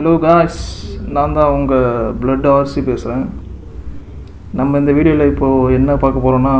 Hello guys, நான் தான் உங்கள் பிளட் ஆர்சி பேசுகிறேன். நம்ம இந்த வீடியோவில் இப்போது என்ன பார்க்க போகிறோன்னா,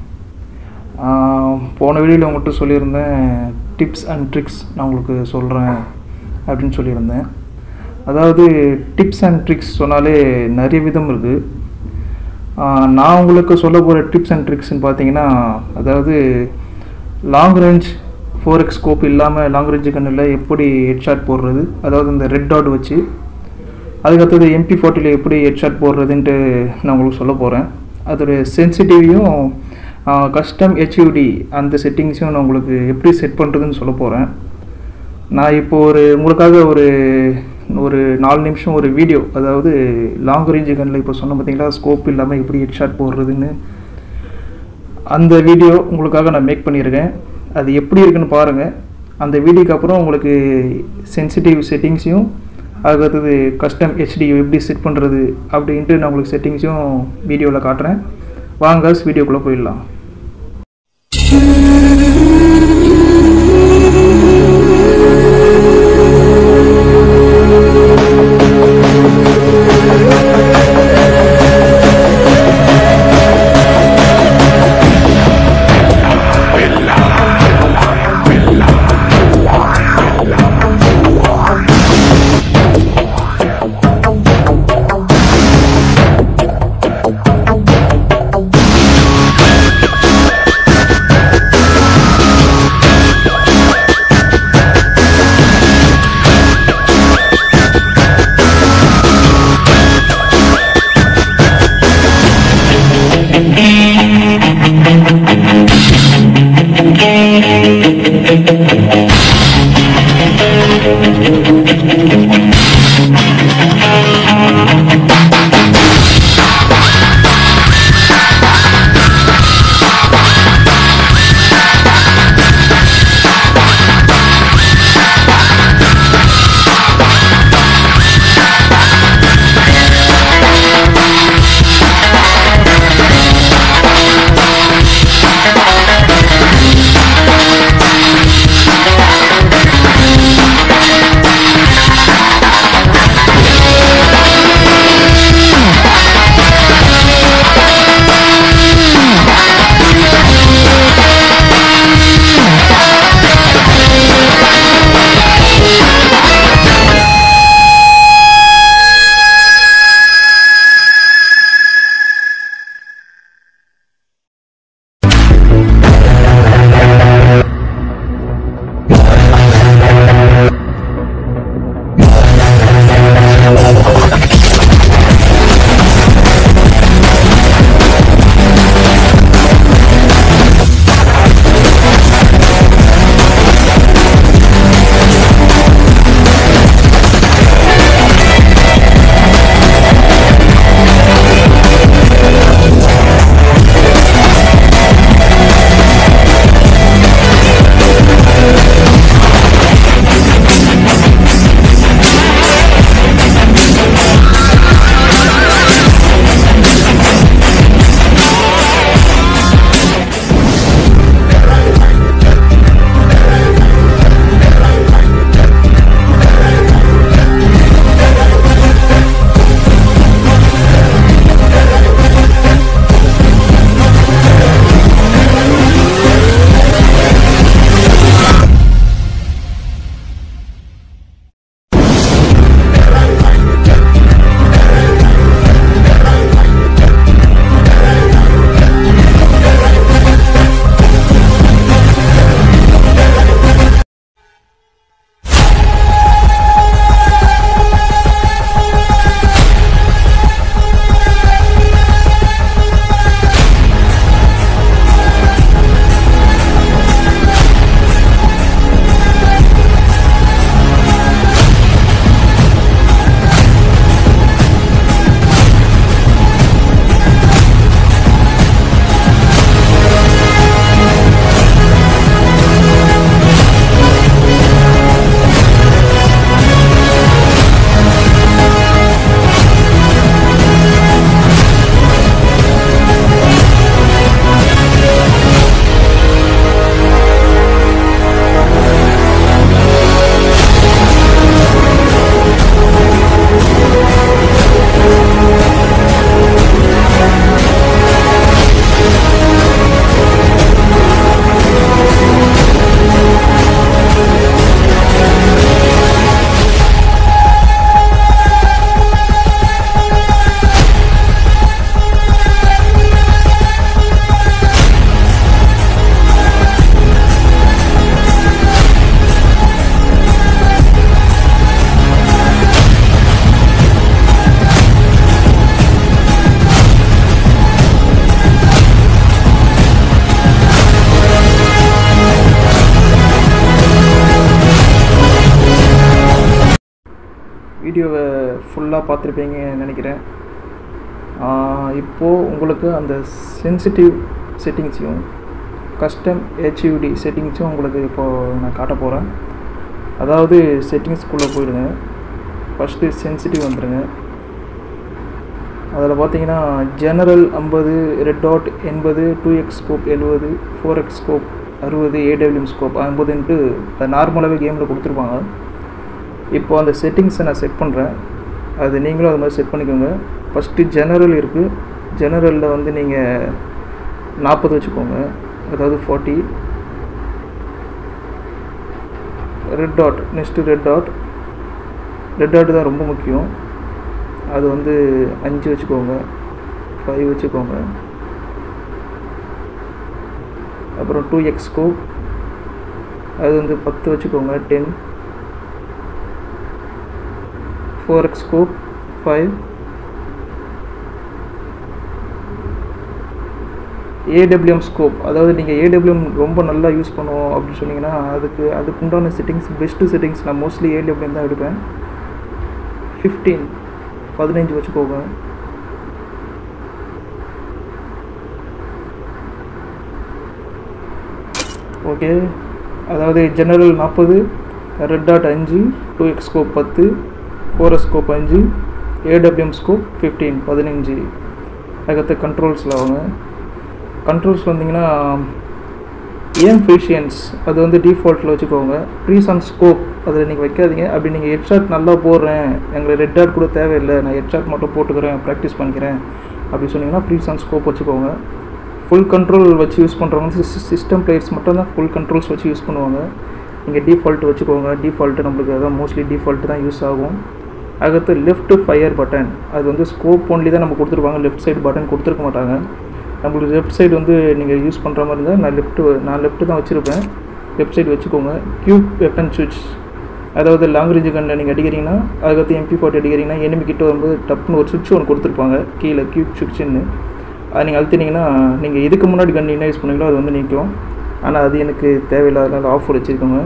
போன வீடியோவில் உங்கள்கிட்ட சொல்லியிருந்தேன் டிப்ஸ் அண்ட் ட்ரிக்ஸ் நான் உங்களுக்கு சொல்கிறேன் அப்படின்னு சொல்லியிருந்தேன். அதாவது டிப்ஸ் அண்ட் ட்ரிக்ஸ் சொன்னாலே நிறைய விதம் இருக்குது. நான் உங்களுக்கு சொல்ல போகிற டிப்ஸ் அண்ட் ட்ரிக்ஸ்ன்னு பார்த்தீங்கன்னா, அதாவது லாங் ரேஞ்ச் 4x ஸ்கோப் இல்லாமல் லாங் ரேஞ்சு கண்ணில் எப்படி ஹெட்ஷாட் போடுறது, அதாவது இந்த ரெட் டாட் வச்சு. அதுக்கடுத்தது MP40 எப்படி ஹெட்ஷாட் போடுறதுன்ட்டு நான் உங்களுக்கு சொல்ல போகிறேன். அதோடைய சென்சிட்டிவையும் கஸ்டம் HUD அந்த செட்டிங்ஸையும் நான் உங்களுக்கு எப்படி செட் பண்ணுறதுன்னு சொல்ல போகிறேன். நான் இப்போது உங்களுக்காக ஒரு 4 நிமிஷம் ஒரு வீடியோ, அதாவது லாங் ரேஞ்சு கண்ணில் இப்போ சொன்ன பார்த்தீங்களா ஸ்கோப் இல்லாமல் எப்படி ஹெட்ஷாட் போடுறதுன்னு, அந்த வீடியோ உங்களுக்காக நான் மேக் பண்ணியிருக்கேன். அது எப்படி இருக்குன்னு பாருங்கள். அந்த வீடியோக்கு அப்புறம் உங்களுக்கு சென்சிட்டிவ் செட்டிங்ஸையும் அதுக்கடுத்தது கஸ்டம் HD எப்படி செட் பண்ணுறது அப்படின்ட்டு நான் உங்களுக்கு செட்டிங்ஸையும் வீடியோவில் காட்டுறேன். வாங்க வீடியோக்குள்ளே போயிடலாம். வீடியோவை ஃபுல்லாக பார்த்துருப்பீங்கன்னு நினைக்கிறேன். இப்போது உங்களுக்கு அந்த சென்சிட்டிவ் செட்டிங்ஸையும் கஸ்டம் HUD செட்டிங்ஸும் உங்களுக்கு இப்போது நான் காட்ட போகிறேன். அதாவது செட்டிங்ஸ்குள்ளே போயிடுங்க. ஃபஸ்ட்டு சென்சிட்டிவ் வந்துடுங்க. அதில் பார்த்தீங்கன்னா general 50, red dot 80, 2x scope 70, 4x scope 60, AWM scope 50ன்ட்டு அது நார்மலாகவே கேமில் கொடுத்துருப்பாங்க. இப்போ அந்த செட்டிங்ஸை நான் செட் பண்ணுறேன். அது நீங்களும் அது மாதிரி செட் பண்ணிக்கோங்க. ஃபஸ்ட்டு ஜெனரல் இருக்குது. ஜெனரலில் வந்து நீங்கள் 40 வச்சுக்கோங்க, அதாவது 40. Red dot, next red dot தான் ரொம்ப முக்கியம். அது வந்து 5 வச்சுக்கோங்க, 5 வச்சுக்கோங்க. அப்புறம் 2x ஸ்கோப் அது வந்து 10 வச்சுக்கோங்க, 10. 4x scope 5. AWM ஸ்கோப், அதாவது நீங்கள் AWM ரொம்ப நல்லா யூஸ் பண்ணுவோம் அப்படின்னு சொன்னீங்கன்னா அதுக்கு உண்டான செட்டிங்ஸ், பெஸ்ட்டு செட்டிங்ஸ் நான் மோஸ்ட்லி AWM தான் எடுப்பேன். 15 வச்சுக்கோங்க. ஓகே, அதாவது general 40, red dot 5, 2x scope 10, 4x scope 5, AWM scope 15. அதுக்கடுத்து கண்ட்ரோல்ஸில் வாங்க. கண்ட்ரோல்ஸ் வந்தீங்கன்னா ஏம் ஃபிஷியன்ஸ் அது வந்து டிஃபால்ட்டில் வச்சுக்கோங்க. ப்ரீஸ் அண்ட் ஸ்கோப் அதில் நீங்கள் வைக்காதீங்க. அப்படி நீங்கள் ஹெட்ஷாட் நல்லா போடுறேன், எங்களுக்கு ரெட் டாட் கூட தேவையில்லை, நான் ஹெட்ஷாட் மட்டும் போட்டுக்கிறேன், ப்ராக்டிஸ் பண்ணிக்கிறேன் அப்படி சொன்னீங்கன்னா ப்ரீஸ் அண்ட் ஸ்கோப் வச்சுக்கோங்க. ஃபுல் கண்ட்ரோல் வச்சு யூஸ் பண்ணுறவங்க சிஸ்டம் பிளேயர்ஸ் மட்டும் தான் ஃபுல் கண்ட்ரோல்ஸ் வச்சு யூஸ் பண்ணுவாங்க. நீங்கள் டிஃபால்ட் வச்சுக்கோங்க. டிஃபால்ட்டு நம்மளுக்கு அதான் மோஸ்ட்லி டிஃபால்ட்டு தான் யூஸ் ஆகும். அதுக்கடுத்து லெஃப்ட் ஃபயர் பட்டன், அது வந்து ஸ்கோப் ஒன்லி தான் நம்ம கொடுத்துருப்பாங்க, லெஃப்ட் சைடு பட்டன் கொடுத்துருக்க மாட்டாங்க. நம்மளுக்கு லெஃப்ட் சைடு வந்து நீங்கள் யூஸ் பண்ணுற மாதிரி இருந்தால் நான் லெஃப்ட்டு தான் வச்சுருப்பேன். லெஃப்ட் சைடு வச்சுக்கோங்க. கியூப் வெப்பன் சுவிட்ச், அதாவது லாங் ரேஞ்சு கன்னில் நீங்கள் அடிக்கிறீங்கன்னா, அதுக்கடுத்து MP40 அடிக்கிறீங்கன்னா எனிமி கிட்ட வரும்போது டப்புன்னு ஒரு சுவிட்ச் ஒன்று கொடுத்துருப்பாங்க கீழே, கியூப் சுவிட்சுன்னு. அது நீங்கள் அழுத்தினீங்கன்னா நீங்கள் இதுக்கு முன்னாடி கன் என்ன யூஸ் பண்ணீங்களோ அது வந்து நிற்கும். ஆனால் அது எனக்கு தேவையில்லாதனால ஆஃபர் வச்சுருக்கோங்க.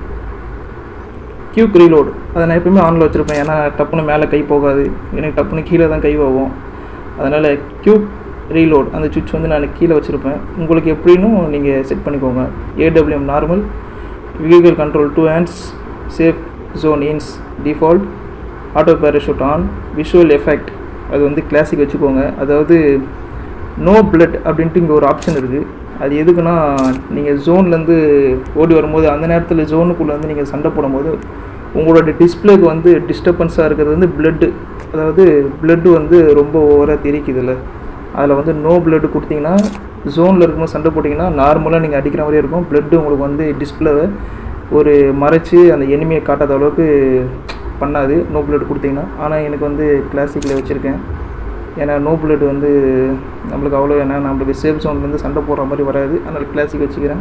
கியூக் ரீலோடு அதை நான் எப்பவுமே ஆனில் வச்சுருப்பேன். ஏன்னா டப்புன்னு மேலே கை போகாது, எனக்கு டப்புன்னு கீழே தான் கை ஆகும். அதனால் கியூக் ரீலோட் அந்த சுவிட்ச் வந்து நான் கீழே வச்சுருப்பேன். உங்களுக்கு எப்படின்னும் நீங்கள் செட் பண்ணிக்கோங்க. AWM normal, vehicle control 2 hands, safe zone இன்ஸ் default, auto parachute on, visual effect அது வந்து கிளாசிக் வச்சுக்கோங்க. அதாவது நோ பிளட் அப்படின்ட்டு இங்கே ஒரு ஆப்ஷன் இருக்குது. அது எதுக்குன்னா, நீங்கள் ஜோன்லேருந்து ஓடி வரும்போது அந்த நேரத்தில் ஜோனுக்குள்ளே வந்து நீங்கள் சண்டை போடும்போது உங்களோட டிஸ்பிளேக்கு வந்து டிஸ்டர்பன்ஸாக இருக்கிறது வந்து பிளட்டு, அதாவது பிளட்டு வந்து ரொம்ப ஓவராக தெரிக்குதில்ல, அதில் வந்து நோ பிளட்டு கொடுத்தீங்கன்னா ஜோனில் இருக்கும்போது சண்டை போட்டிங்கன்னா நார்மலாக நீங்கள் அடிக்கிற மாதிரியே இருக்கும். பிளட்டு உங்களுக்கு வந்து டிஸ்பிளேவை ஒரு மறைச்சி அந்த எனிமையை காட்டாத அளவுக்கு பண்ணாது நோ பிளட் கொடுத்தீங்கன்னா. ஆனால் எனக்கு வந்து கிளாசிக்கில் வச்சுருக்கேன். ஏன்னா நோ பிளட் வந்து நம்மளுக்கு அவ்வளோ, ஏன்னா நம்மளுக்கு சேஃப் ஜோன்லேருந்து சண்டை போடுற மாதிரி வராது, அதனால் கிளாசிக் வச்சுக்கிறேன்.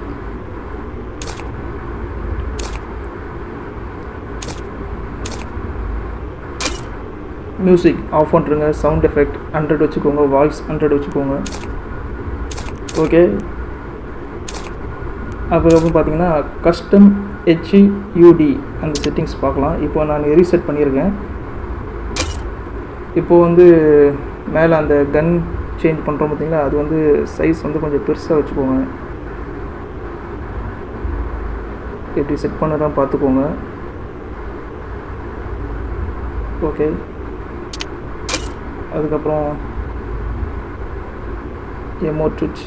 மியூசிக் ஆஃப் பண்ணுறங்க. சவுண்ட் எஃபெக்ட் 100 வச்சுக்கோங்க. வாய்ஸ் 100 வச்சுக்கோங்க. ஓகே, அப்புறம் பார்த்தீங்கன்னா கஸ்டம் HUD அந்த செட்டிங்ஸ் பார்க்கலாம். இப்போ நான் ரீசெட் பண்ணியிருக்கேன். இப்போது வந்து மேலே அந்த கன் சேஞ்ச் பண்ணுறோம் பார்த்தீங்களா, அது வந்து சைஸ் வந்து கொஞ்சம் பெருசாக வச்சுக்கோங்க. எப்படி செட் பண்ணுறதான் பார்த்துக்கோங்க. ஓகே, அதுக்கப்புறம் எமோட் சுவிட்ச்,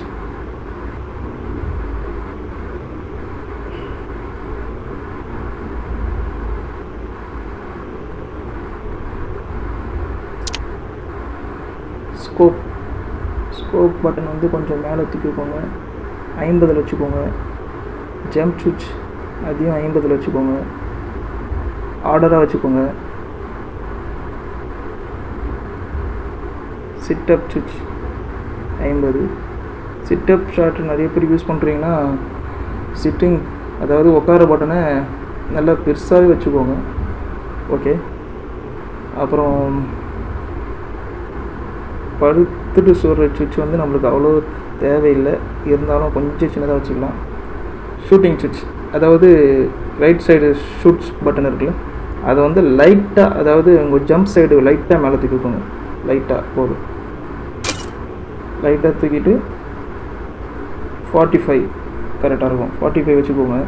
ஸ்கோப் பட்டன் வந்து கொஞ்சம் மேலே தூக்கிக்கோங்க, 50 வச்சுக்கோங்க. ஜம்ப் சுவிட்ச் அதையும் 50 வச்சுக்கோங்க, ஆர்டராக வச்சுக்கோங்க. சிட்டப் சுவிட்ச் 50. சிட்டப் ஷாட் நிறைய பேர் யூஸ் பண்ணுறீங்கன்னா சிட்டிங், அதாவது உட்கார பட்டனை நல்லா பெருசாகவே வச்சுக்கோங்க. ஓகே, அப்புறம் படுத்துட்டு சொல்கிற சுவிட்ச் வந்து நம்மளுக்கு அவ்வளோ தேவையில்லை, இருந்தாலும் கொஞ்சம் சின்னதாக வச்சுக்கலாம். ஷூட்டிங் சுவிட்ச், அதாவது ரைட் சைடு ஷூட்ஸ் பட்டன் இருக்குல்ல, அதை வந்து லைட்டாக, அதாவது உங்கள் ஜம்ப் சைடு லைட்டாக மேலே தூக்கிக்கோங்க. லைட்டாக போதும். லைட்டாக தூக்கிட்டு 45 கரெக்டாக இருக்கும். 45 வச்சுக்கோங்க.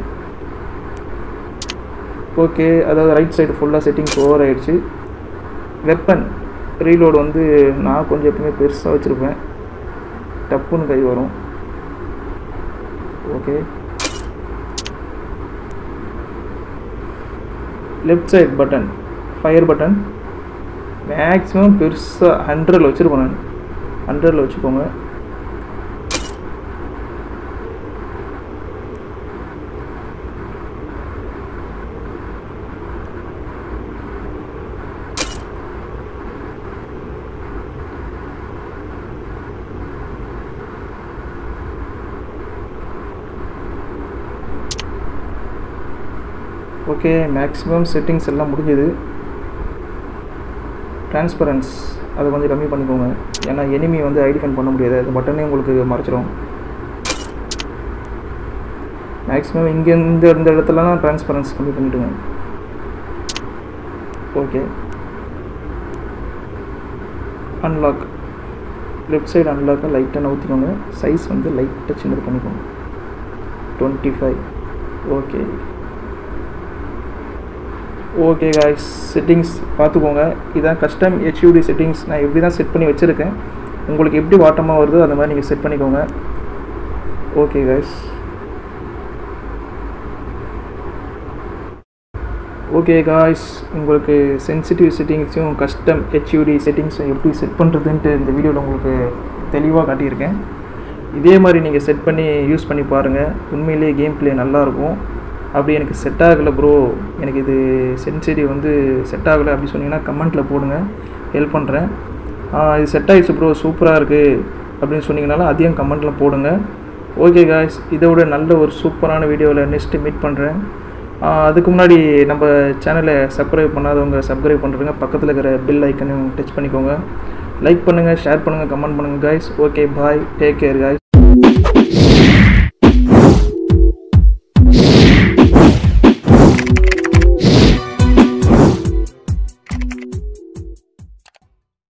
ஓகே, அதாவது ரைட் சைடு ஃபுல்லாக செட்டிங்ஸ் ஓவர் ஆகிடுச்சு. வெப்பன் ரீலோடு வந்து நான் கொஞ்சம் எப்பவுமே பெருசாக வச்சுருப்பேன், டப்புன்னு கை வரும். Okay, left side button fire button maximum பெருசாக 100 வச்சுருப்பேன் நான். 100 வச்சுக்கோங்க. ஓகே, மேக்ஸிமம் செட்டிங்ஸ் எல்லாம் முடிஞ்சது. டிரான்ஸ்பரன்ஸ் அதை கொஞ்சம் கம்மி பண்ணிக்கோங்க, ஏன்னா எனிமி வந்து ஐடென்டிஃபை பண்ண முடியாது, அது பட்டனே உங்களுக்கு மறைச்சிடும். மேக்ஸிமம் இங்கே இந்த இடத்துலலாம் டிரான்ஸ்பரன்ஸ் கம்மி பண்ணிவிடுங்க. ஓகே, அன்லாக் லெஃப்ட் சைடு அன்லாக்கை லைட்டாக நவுத்திக்கோங்க. சைஸ் வந்து லைட்டாக சின்னது பண்ணிக்கோங்க, 25. ஓகே ஓகே காய்ஸ், செட்டிங்ஸ் பார்த்துக்கோங்க. இதான் கஸ்டம் HUD செட்டிங்ஸ். நான் எப்படி தான் செட் பண்ணி வச்சுருக்கேன். உங்களுக்கு எப்படி வாட்டமாக வருதோ அந்த மாதிரி நீங்கள் செட் பண்ணிக்கோங்க. ஓகே காய்ஸ், ஓகே காய்ஸ், உங்களுக்கு சென்சிட்டிவ் செட்டிங்ஸையும் கஸ்டம் HUD செட்டிங்ஸும் எப்படி செட் பண்ணுறதுன்ட்டு இந்த வீடியோவில் உங்களுக்கு தெளிவாக காட்டியிருக்கேன். இதே மாதிரி நீங்கள் செட் பண்ணி யூஸ் பண்ணி பாருங்கள். உண்மையிலேயே கேம் ப்ளே நல்லாயிருக்கும். அப்படி எனக்கு செட் ஆகலை ப்ரோ, எனக்கு இது சென்சிட்டிவ் வந்து செட் ஆகலை அப்படி சொன்னீங்கன்னா கமெண்ட்டில் போடுங்க, ஹெல்ப் பண்ணுறேன். இது செட் ஆகிடுச்சு ப்ரோ, சூப்பராக இருக்குது அப்படின்னு சொன்னீங்கனாலும் அதையும் கமெண்ட்டில் போடுங்க. ஓகே காய்ஸ், இதோட நல்ல ஒரு சூப்பரான வீடியோவில் நெக்ஸ்ட்டு மீட் பண்ணுறேன். அதுக்கு முன்னாடி நம்ம சேனலை சப்ஸ்கிரைப் பண்ணாதவங்க சப்ஸ்கிரைப் பண்ணுறேங்க. பக்கத்தில் இருக்கிற பெல் ஐக்கனையும் டச் பண்ணிக்கோங்க. லைக் பண்ணுங்கள், ஷேர் பண்ணுங்கள், கமெண்ட் பண்ணுங்கள் guys. Okay, bye, take care guys.